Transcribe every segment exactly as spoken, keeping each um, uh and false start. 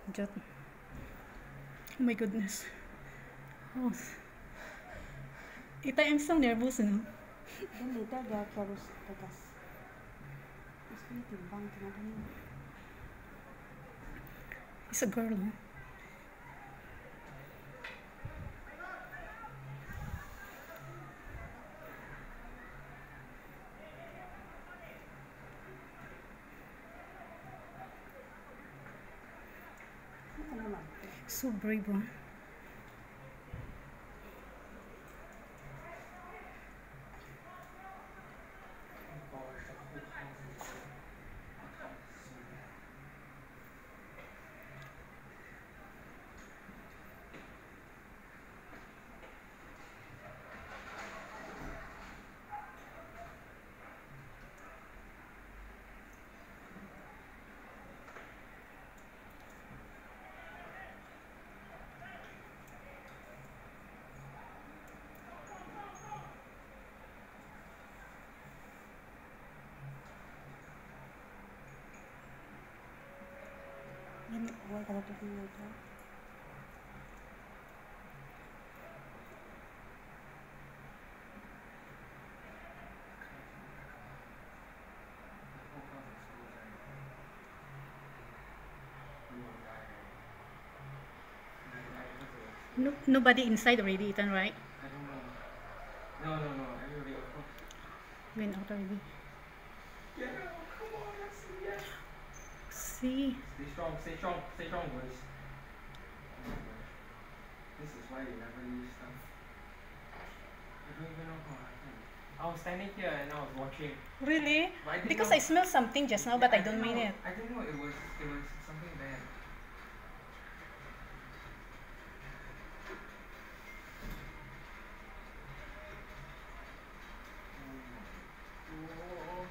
Just, oh my goodness. Oh, Ita, I'm so nervous, you know. Then later they are careless like us. It's really timbang, tinatani. It's a girl, huh? Ano naman? So brave, huh? Then why cannot take you later? No, nobody inside already, Ethan, right? I don't know. No, no, no. Everybody of course. Went out already. Yeah, come on, let's see. Yes. See? Stay strong, stay strong, stay strong, boys. Oh my gosh. This is why they never use stuff. I don't even know how happened. I was standing here and I was watching. Really? But I didn't Because know. I smelled something just now, Yeah, but I didn't don't mean know- it. I didn't know it was it was something bad. Oh.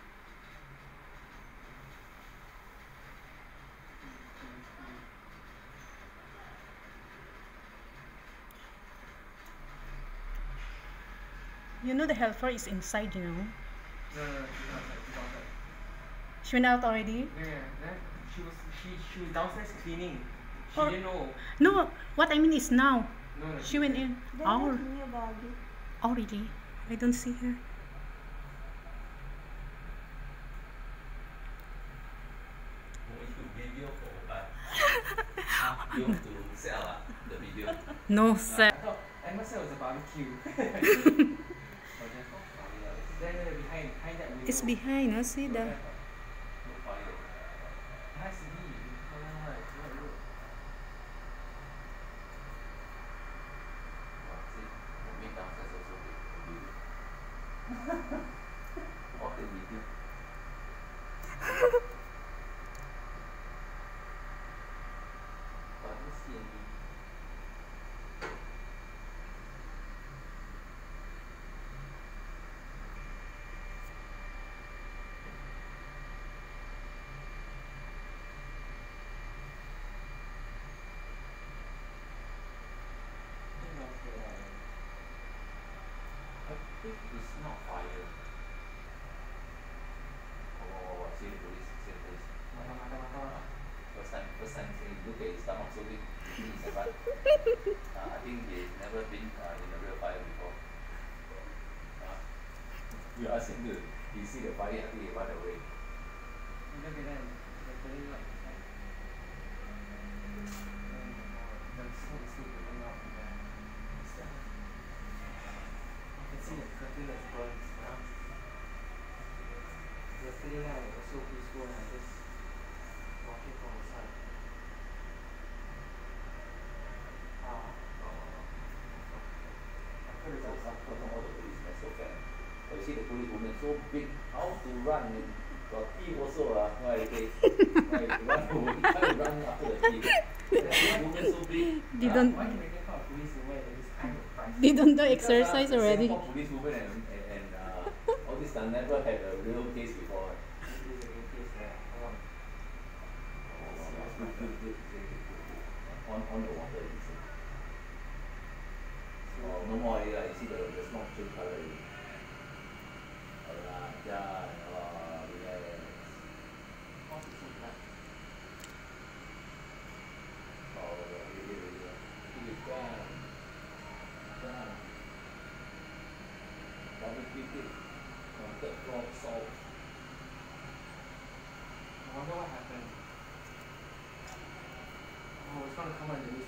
You know the helper is inside, you know. No, no, no, she's outside, she's outside. She went out already? Yeah, yeah. Then she was she she was downstairs cleaning. She Or- didn't know. No, what I mean is now. No, no. She went in. Then Oh, let me about it. already. I don't see her. Video for what? Ah, you want to sell ah, the video? No, Uh, sir. I thought Emma said it was a barbecue. But there's no fire. It's there, there behind behind that window. It's behind, no? See No, the. there. No fire. It has to be. Alright, right, look. Wow, see, for me downstairs also the the video. Off the video. But I don't see any. I think it's not fire. Oh, oh, oh, see the police, see the police. Mata, mata, mata. First time, first time see, look at his stomach so big. You think it's a rat. uh, I think he's never been uh, in a real fire before. Uh, you ask him to, he see the fire, I think he run away. You look at them. They're putting like like. Oh my god. The smoke is still coming out from there. What's that? I can see the curtain that's burnt. Huh? Yesterday night it was so peaceful and I just watch it from the side. Ah, no, no, no. I heard it's How outside. come all the policemen so fat? But you see the police woman so big, how to run? And got teeth also ah. Why they why they run away? Try to run after the teeth. The police woman so big. They ah, don't. Why can they get caught police away? They just hang with price. They don't do because, ah, exercise the already. Singapore police woman and and, and uh, all this ah, never had a real case before. This is a good case there. Come on. Oh, wow, good, good, good, good, good, good. On on the water, you see. Oh, no more already lah. You see the the smoke change colour already. Alright, yeah, oh, relax. How's it so black? trying to come underneath